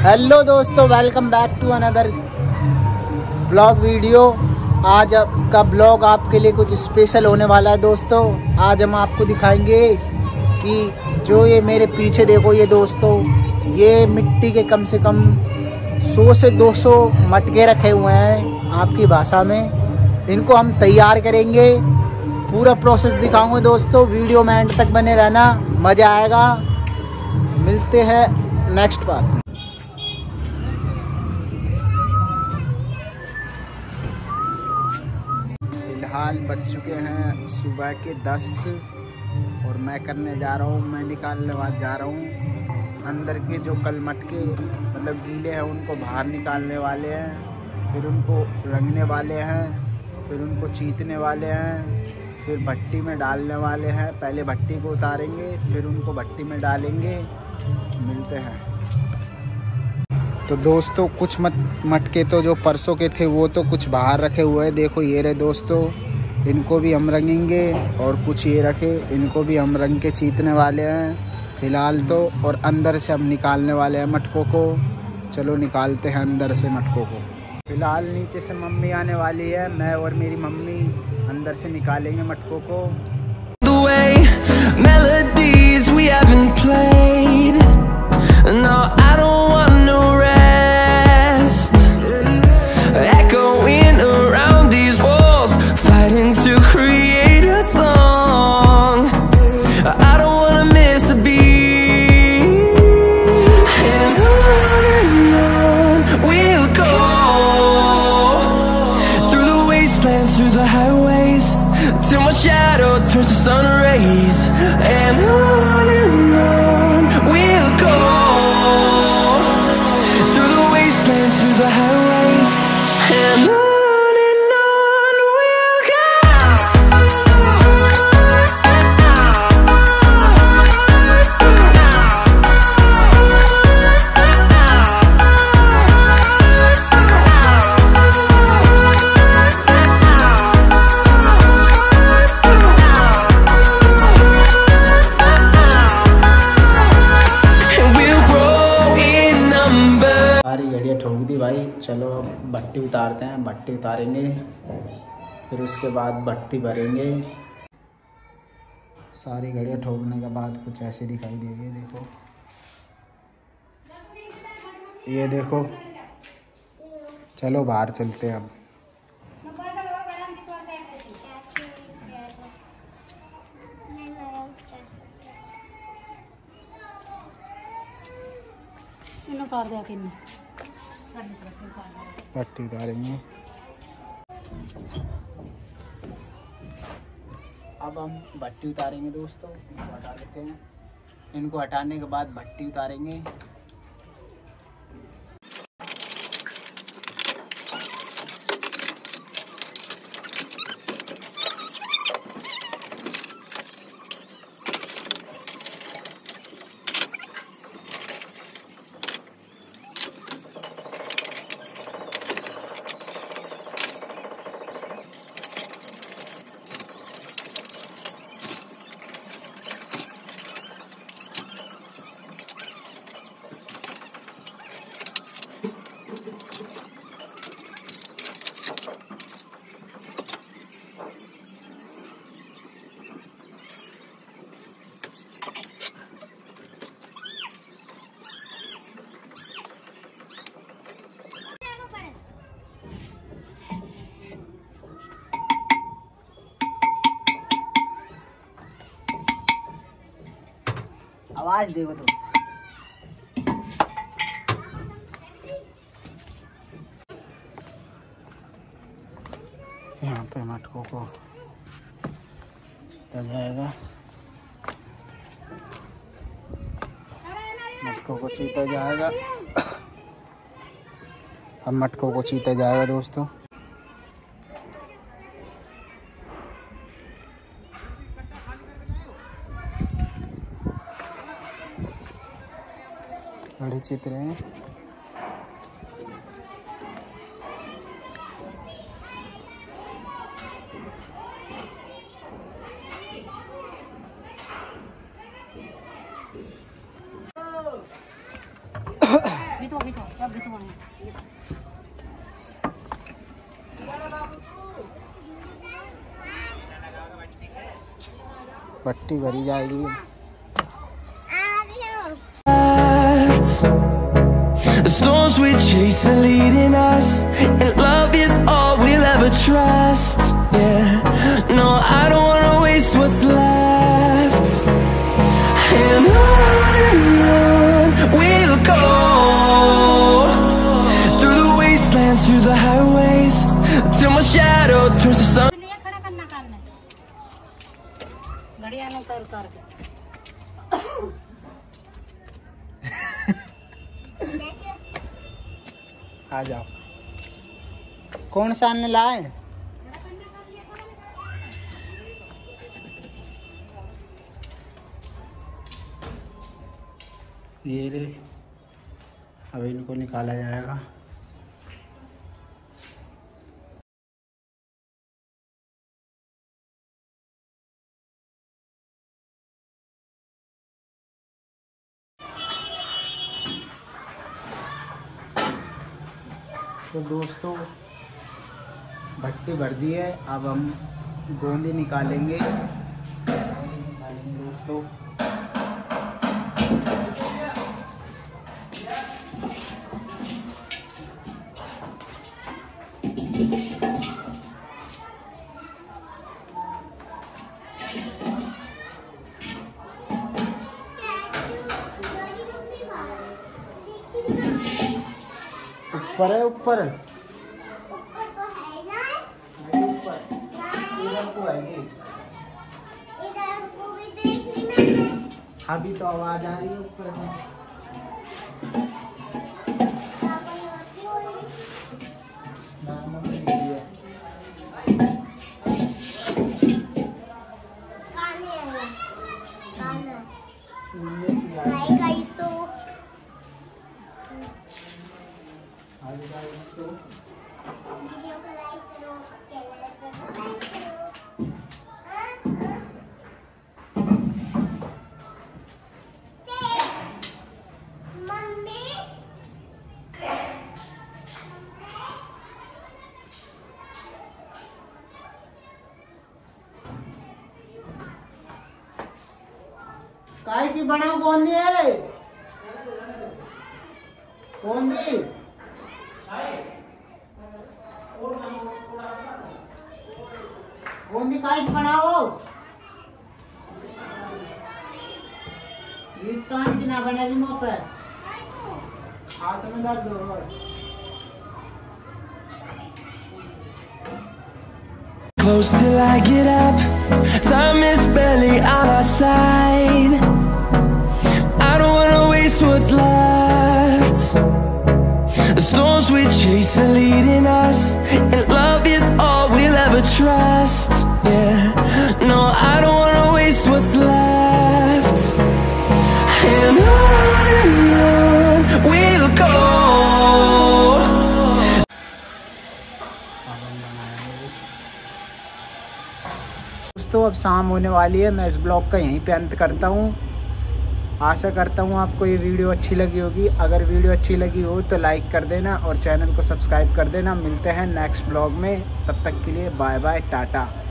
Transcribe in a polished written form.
Hello दोस्तों, welcome back to another blog video. आज का ब्लॉग आपके लिए कुछ स्पेशल होने वाला है दोस्तों। आज हम आपको दिखाएंगे कि जो ये मेरे पीछे देखो ये दोस्तों, ये मिट्टी के कम से कम 100 से 200 मटके रखे हुए हैं आपकी भाषा में। इनको हम तैयार करेंगे, पूरा प्रोसेस दिखाऊंगे दोस्तों। वीडियो में एंड तक बने रहना, मज़ा आएगा। मिलते हैं नेक्स्ट पार्ट में। फिलहाल बज चुके हैं सुबह के 10 और मैं करने जा रहा हूँ, मैं निकालने जा रहा हूँ अंदर के जो कल मटके मतलब गीले हैं उनको बाहर निकालने वाले हैं, फिर उनको रंगने वाले हैं, फिर उनको चीतने वाले हैं, फिर भट्टी में डालने वाले हैं। पहले भट्टी को उतारेंगे, फिर उनको भट्टी में डालेंगे। मिलते हैं। तो दोस्तों कुछ मटके तो जो परसों के थे वो तो कुछ बाहर रखे हुए हैं। देखो ये रहे दोस्तों, इनको भी हम रंगेंगे। और कुछ ये रखे, इनको भी हम रंग के चीतने वाले हैं फ़िलहाल तो। और अंदर से हम निकालने वाले हैं मटकों को। चलो निकालते हैं अंदर से मटकों को। फ़िलहाल नीचे से मम्मी आने वाली है, मैं और मेरी मम्मी अंदर से निकालेंगे मटकों को। No, I don't want no rest. Echoing around these walls, fighting to create a song. I don't wanna miss a beat. And on we'll go, through the wastelands, through the highways, till my shadow turns to sun rays. And on we'll go, through the highways, and on we'll go. And we'll grow in number. सारी घड़ियाँ ठोक दी भाई। चलो अब भट्टी उतारते हैं। भट्टी उतारेंगे, फिर उसके बाद भट्टी भरेंगे। सारी घड़ियाँ ठोकने के बाद कुछ ऐसे दिखाई देगी। देखो ये देखो। चलो बाहर चलते हैं अब। भट्टी उतारेंगे। अब हम भट्टी उतारेंगे दोस्तों। इनको हटा लेते हैं। इनको हटाने के बाद भट्टी उतारेंगे। आवाज देखो तो। यहाँ पे मटकों को जाएगा, मटकों को चीता जाएगा। अब मटकों को चीता जाएगा दोस्तों। घड़ी चित्र हैं। पट्टी भरी जाएगी। The storms we chase are leading us, and love is all we'll ever trust. Yeah, no, I don't wanna waste what's left. And on we'll go, through the wastelands, through the highways, till my shadow turns to sun. आ जाओ। कौन सा आने लाए? ये रे, अब इनको निकाला जाएगा। तो दोस्तों भट्टी भर दी है, अब हम गोंदी निकालेंगे दोस्तों। ऊपर है, ऊपर तो है ना, ऊपर इधर को आएगी। इधर को भी देखनी मैंने। अभी तो आवाज आ रही है ऊपर से। वीडियो को लाइक करो, चैनल को सब्सक्राइब करो। मम्मी काय की बनाओ कौन दी है? कौन दी? कौन दी काय की बनाओ? बीच कान की ना बनेगी मुंह पे। हाथ में दर्द हो रहा है। Close till I get up, time is barely on our side. I don't wanna waste what's left. The storms we chase are leading us, and love is all we'll ever trust. Yeah, no, I don't wanna waste what's left. And on we'll go. दोस्तों अब शाम होने वाली है, मैं इस blog का यहीं पे अंत करता हूँ। आशा करता हूँ आपको ये वीडियो अच्छी लगी होगी। अगर वीडियो अच्छी लगी हो तो लाइक कर देना और चैनल को सब्सक्राइब कर देना। मिलते हैं नेक्स्ट ब्लॉग में, तब तक के लिए बाय बाय, टाटा।